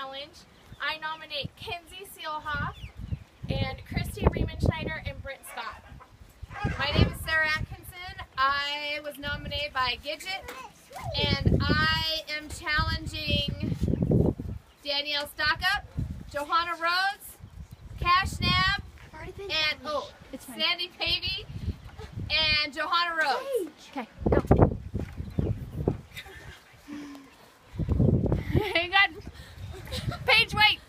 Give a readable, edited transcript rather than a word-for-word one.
Challenge. I nominate Kenzie Seelhoff and Christy Riemenschneider and Britt Scott. My name is Sarah Atkinson. I was nominated by Gidget, and I am challenging Danielle Stockup, Johanna Rhodes, Cash Nab, and Sandy Pavey, and Johanna Rhodes. Okay, go. Hang on. Paige, wait.